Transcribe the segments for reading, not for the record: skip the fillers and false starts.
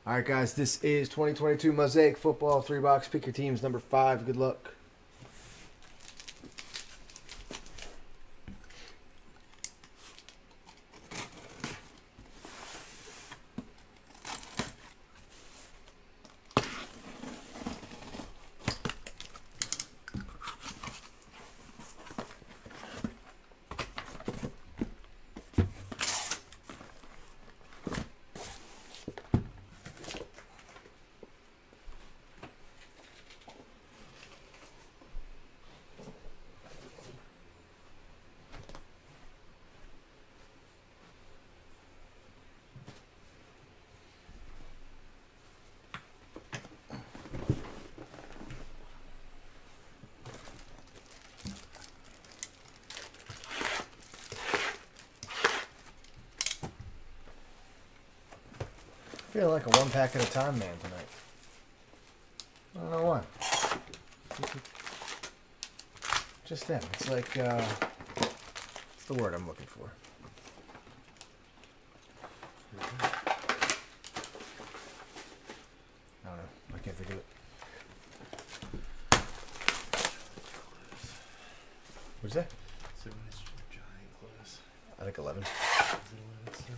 All right, guys, this is 2022 Mosaic Football 3-box. Pick your teams, number 5. Good luck. I feel like a one pack at a time man tonight. I don't know why. Just them. It's like, what's the word I'm looking for? I don't know. I can't think of it. What'd you say? So when it's giant close. I think 11. Is it 11 still?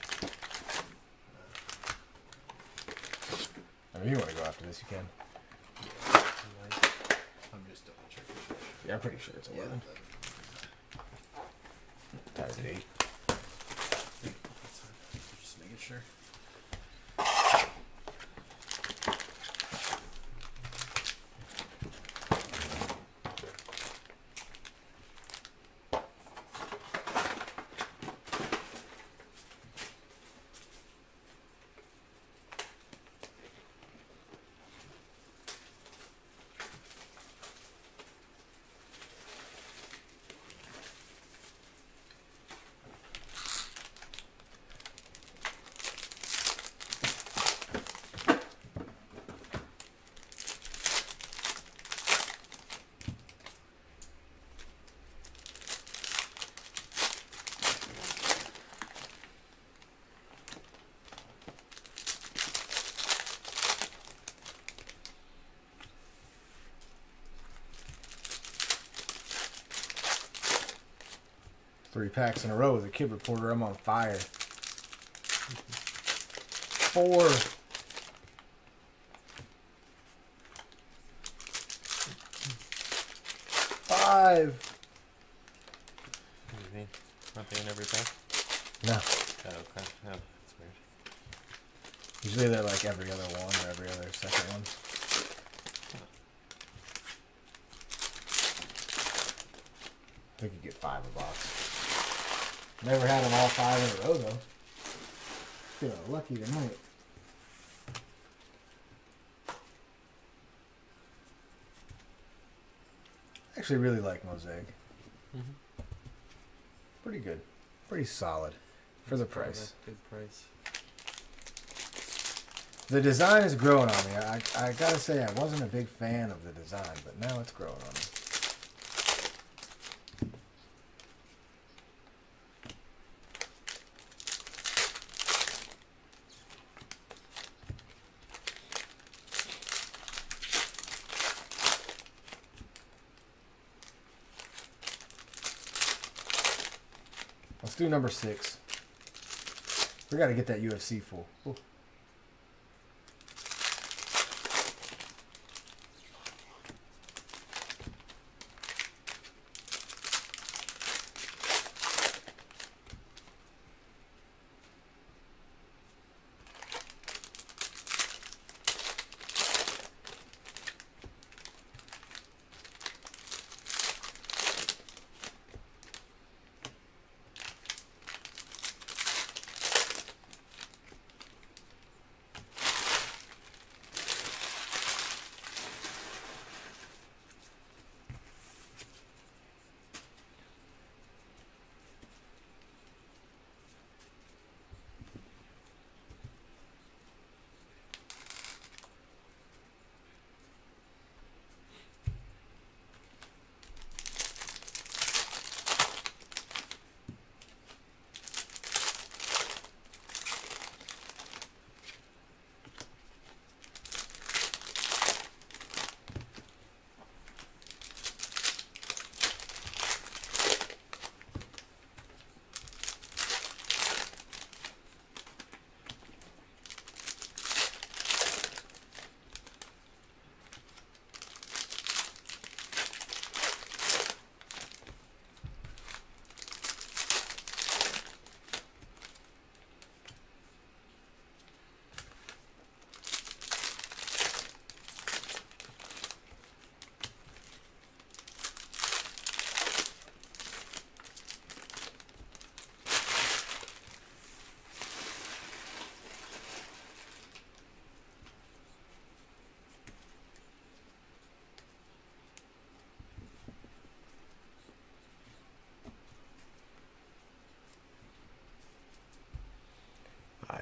I mean, if you want to go after this, you can. Yeah, I'm just double checking. Yeah, I'm pretty sure it's 11. Times 8. That's fine. Just making sure. Three packs in a row with a Kid Reporter. I'm on fire. 4. 5. What do you mean? Not being every pack? No. Oh, okay. No, that's weird. Usually they're like every other one or every other second one. I think you get 5 a box. Never had them all 5 in a row though. Feeling lucky tonight. I actually really like Mosaic. Pretty good. Pretty solid for the price. Good price. The design is growing on me. I gotta say I wasn't a big fan of the design, but now it's growing on me. Let's do number 6. We got to get that UFC full. Ooh.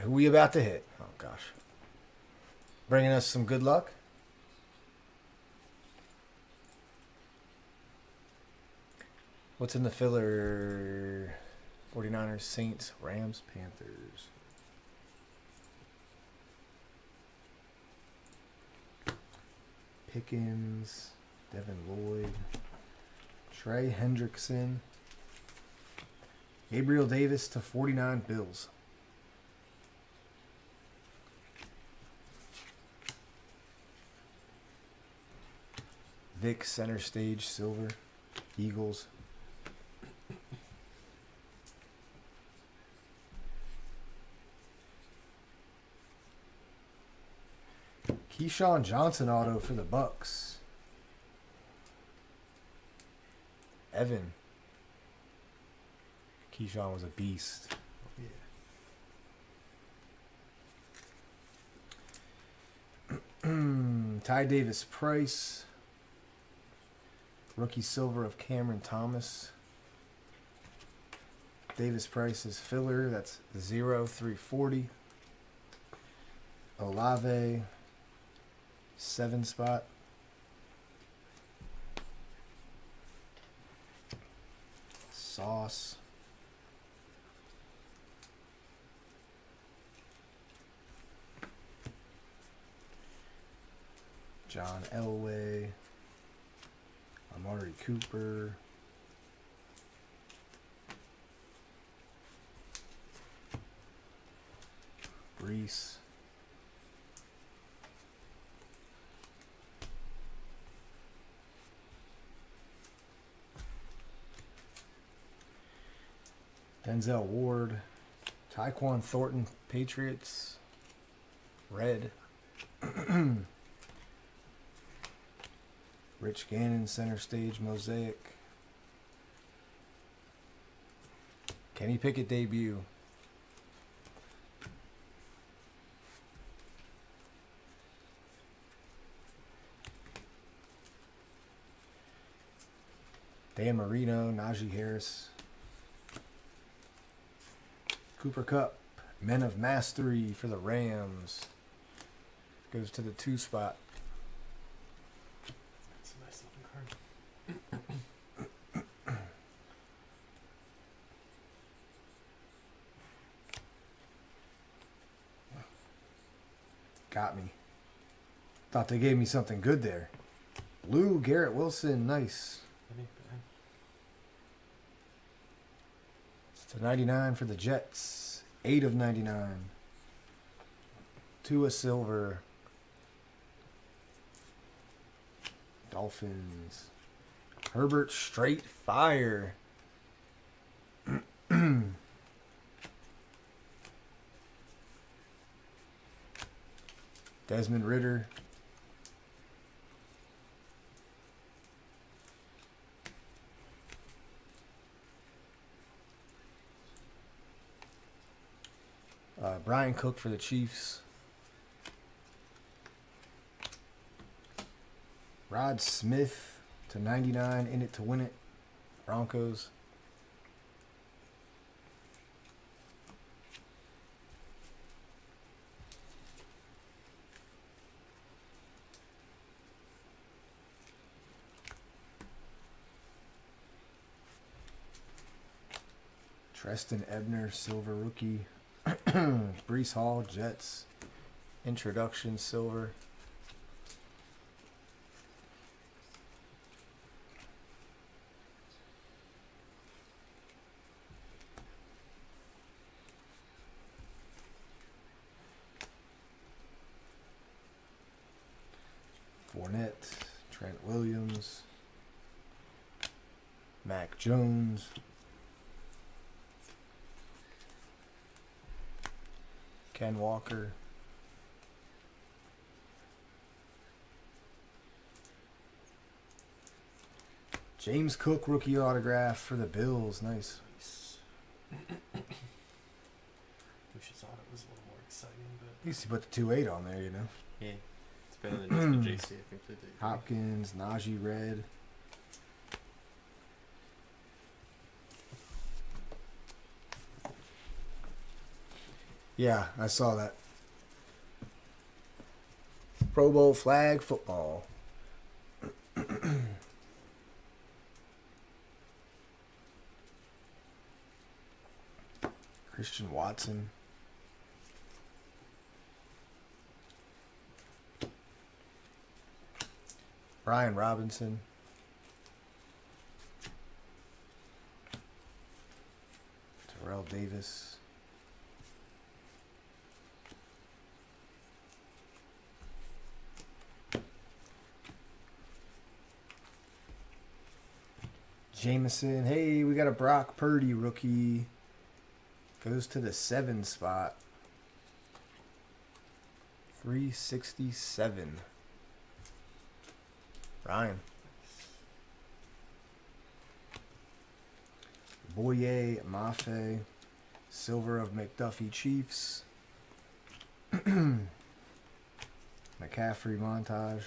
who we about to hit? Oh, gosh. Bringing us some good luck. What's in the filler? 49ers, Saints, Rams, Panthers. Pickens, Devin Lloyd, Trey Hendrickson, Gabriel Davis to 49 Bills. Vic center stage silver, Eagles. Keyshawn Johnson auto for the Bucks. Evan. Keyshawn was a beast. Yeah. Ty Davis Price. Rookie silver of Cameron Thomas. Davis Price is filler. That's 0/340. Olave. 7 spot. Sauce. John Elway. Amari Cooper. Brees. Denzel Ward, Tyquan Thornton, Patriots, red. Rich Gannon, center stage, mosaic. Kenny Pickett debut. Dan Marino, Najee Harris. Cooper Kupp, Men of Mastery for the Rams. Goes to the 2 spot. That's a nice looking card. Got me. Thought they gave me something good there. Blue, Garrett Wilson, nice. That ain't bad. It's to 99 for the Jets. 8/99. 2 silver. Dolphins. Herbert straight fire. Desmond Ridder. Brian Cook for the Chiefs. Rod Smith to 99, in it to win it. Broncos. Treston Ebner, silver rookie. Brees Hall, Jets. Introduction, silver. Fournette, Trent Williams, Mac Jones, Ken Walker, James Cook rookie autograph for the Bills. Nice. Nice. Wish I thought it was a little more exciting, but At least you put the 2-8 on there, you know. yeah, it's better than just the JC. I think they did. Hopkins, Najee red. Yeah, I saw that. Pro Bowl flag football. Christian Watson. Brian Robinson. Terrell Davis. Jameson. Hey, we got a Brock Purdy rookie. Goes to the 7 spot. 367. Ryan. Boye Mafe. Silver of McDuffie Chiefs. McCaffrey montage.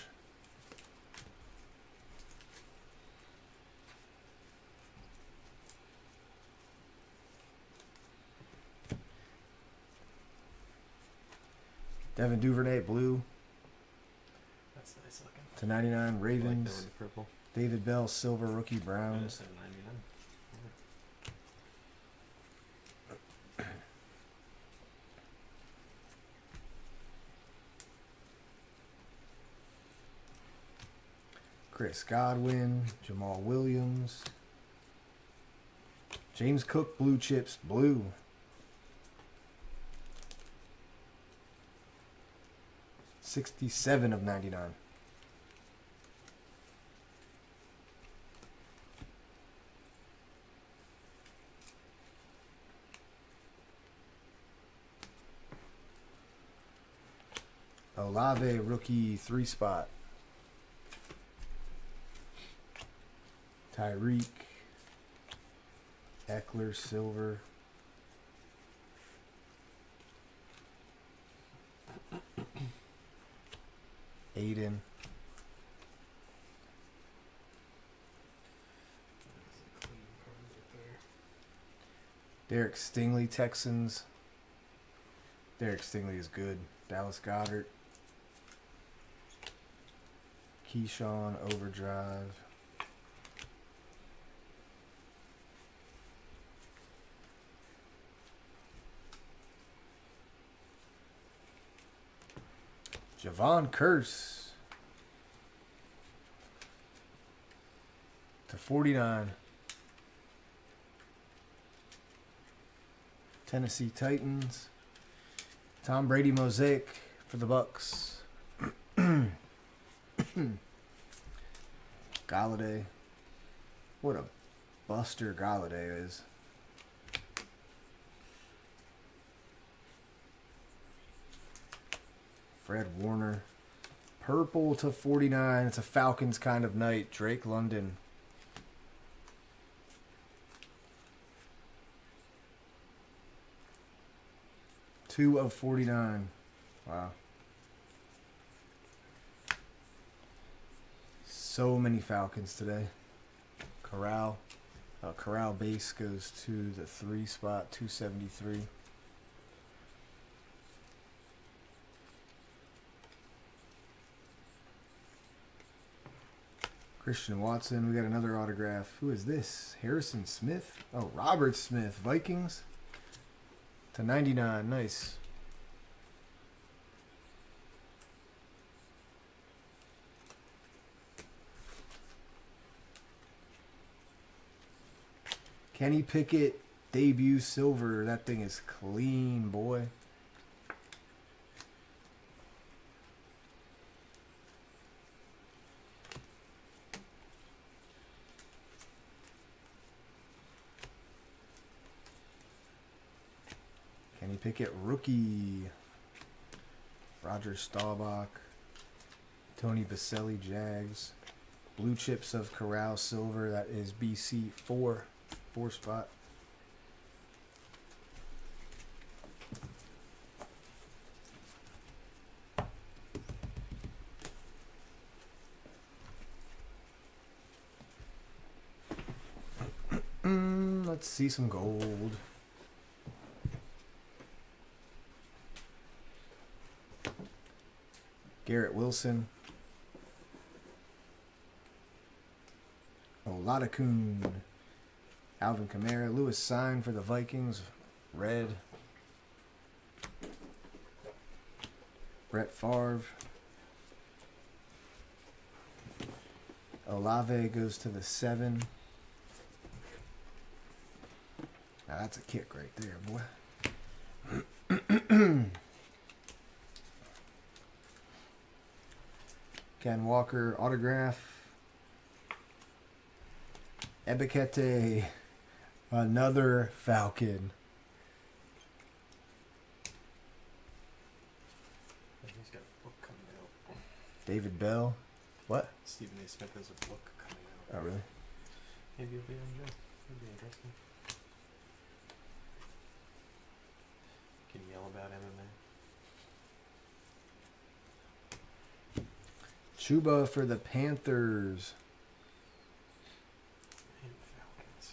Devin Duvernay blue. That's nice looking. To 99 I like that Ravens. one, the purple. David Bell silver rookie Browns. Yeah, 99. Chris Godwin, Jamal Williams, James Cook blue chips blue. $67 of 99. Olave rookie 3 spot. Tyreek, Eckler silver. Aiden. Clean card right there. Derek Stingley, Texans. Derek Stingley is good. Dallas Goedert. Keyshawn, Overdrive. Javon Curse. To 49. Tennessee Titans. Tom Brady mosaic for the Bucks. Galladay. What a buster Galladay is. Fred Warner. Purple to 49. It's a Falcons kind of night. Drake London. Two of 49. Wow. So many Falcons today. Corral. Corral base goes to the 3 spot, 273. Christian Watson. We got another autograph. Who is this? Harrison Smith? Oh, Robert Smith. Vikings. To 99. Nice. Kenny Pickett. Debut silver. That thing is clean, boy. Kenny Pickett rookie. Roger Staubach. Tony Baselli Jags. Blue chips of Corral silver. That is BC 4 spot. Let's see some gold. Garrett Wilson. Oladokun. Alvin Kamara. Lewis Sign for the Vikings. Red. Brett Favre. Olave goes to the 7. Now that's a kick right there, boy. Ken Walker autograph. Ebikete, another Falcon. He's got a book coming out. David Bell. What? Stephen A. Smith has a book coming out. Oh, really? Maybe you'll be on Joe. That'd be interesting. Can you yell about MMA? Chuba for the Panthers. And Falcons.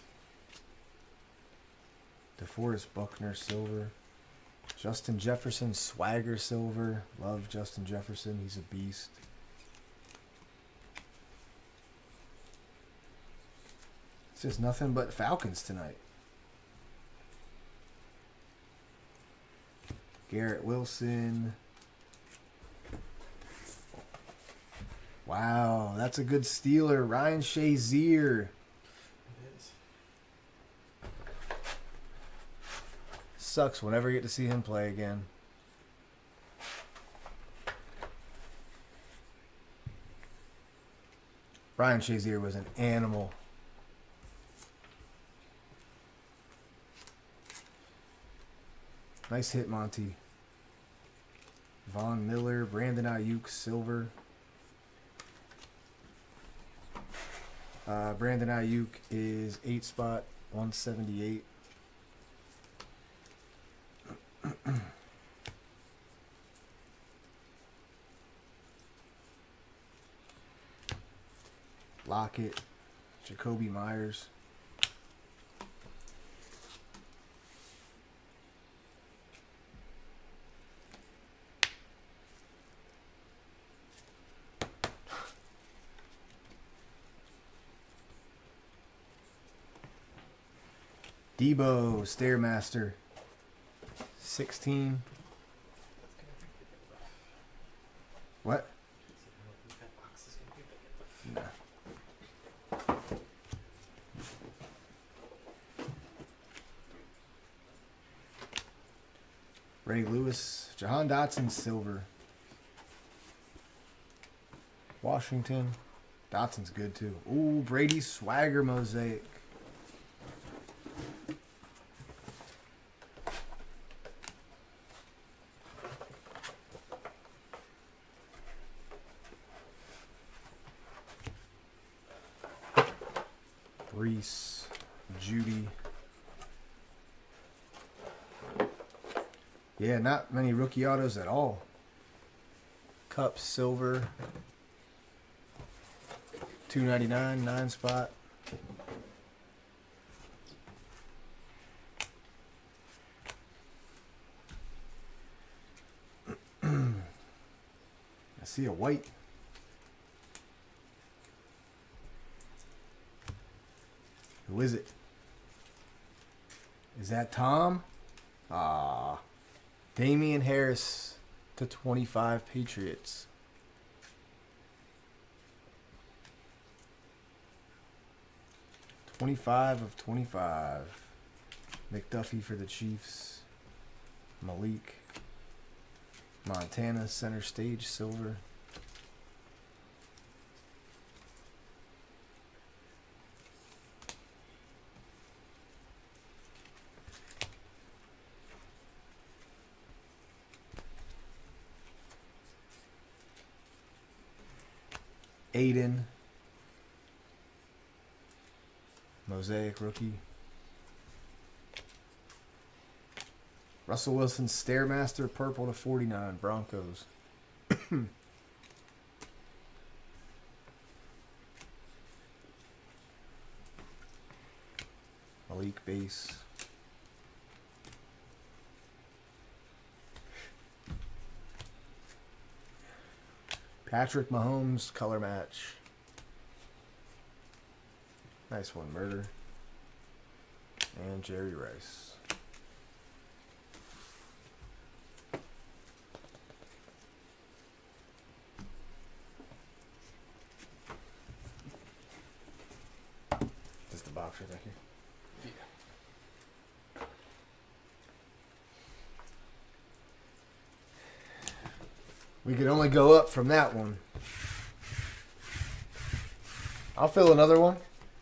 DeForest Buckner silver. Justin Jefferson swagger silver. Love Justin Jefferson. He's a beast. It's just nothing but Falcons tonight. Garrett Wilson. Wow, that's a good Steeler. Ryan Shazier. It is. Sucks whenever you get to see him play again. Ryan Shazier was an animal. Nice hit, Monty. Von Miller, Brandon Ayuk, silver. Brandon Ayuk is 8 spot, 178. Lockett, Jacoby Myers. Debo, Stairmaster, 16. What? No. Ray Lewis, Jahan Dotson, silver. Washington, Dotson's good too. Ooh, Brady Swagger mosaic. Reese, Judy. Yeah, not many rookie autos at all. Cup silver. $2.99, 9 spot. I see a white. Who is it? Is that Tom? Ah, Damian Harris to 25 Patriots. $25 of 25. McDuffie for the Chiefs. Malik. Montana center stage silver. Aiden. Mosaic rookie. Russell Wilson Stairmaster purple to 49 Broncos. Malik base. Patrick Mahomes color match. Nice one, Murder. And Jerry Rice. Just the box right back here. Yeah. We could only go up from that one. I'll fill another one.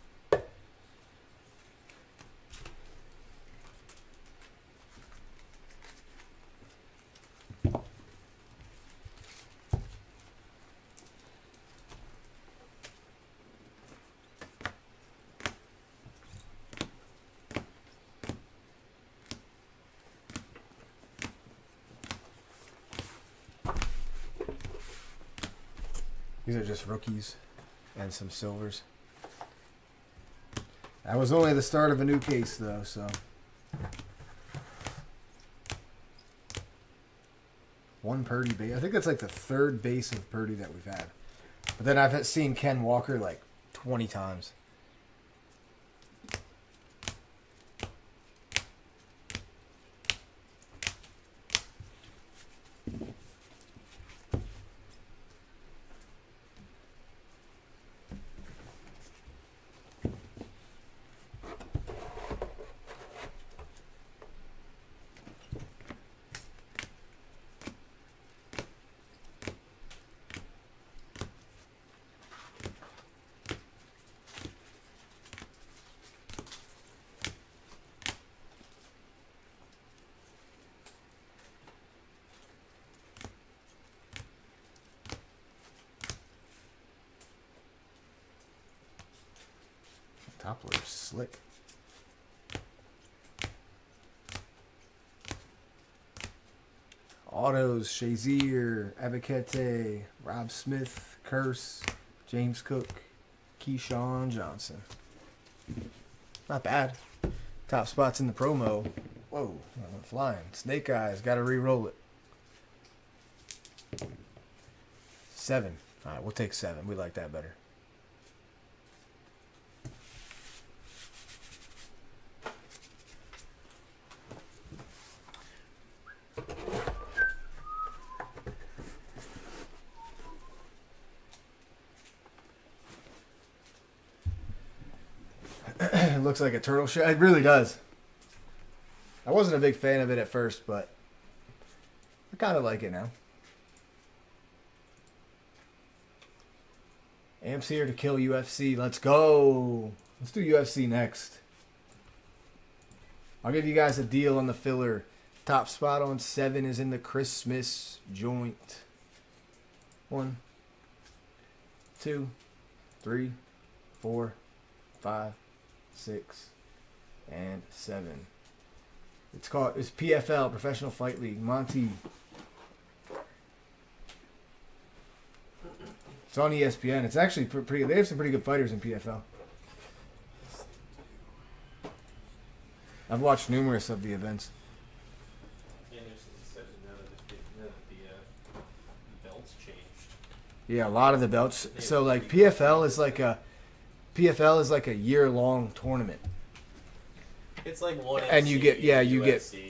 These are just rookies and some silvers. That was only the start of a new case, though, so. One Purdy base. I think that's like the third base of Purdy that we've had. But then I've seen Ken Walker like 20 times. Toppler's slick. Autos, Shazier, Abakete, Rob Smith, Curse, James Cook, Keyshawn Johnson. Not bad. Top spots in the promo. Whoa, I went flying. Snake Eyes, got to re-roll it. 7. All right, we'll take 7. We like that better. It looks like a turtle shell. It really does. I wasn't a big fan of it at first, but I kind of like it now. Amp's here to kill UFC. Let's go. Let's do UFC next. I'll give you guys a deal on the filler. Top spot on 7 is in the Christmas joint. 1, 2, 3, 4, 5, 6, and 7. It's PFL, Professional Fight League. Monty. It's on ESPN. It's actually pretty. They have some pretty good fighters in PFL. I've watched numerous of the events. Yeah, there's none of the belts changed. Yeah, a lot of the belts. So like PFL is like a year-long tournament. It's like one. And you get UFC, you get UFC.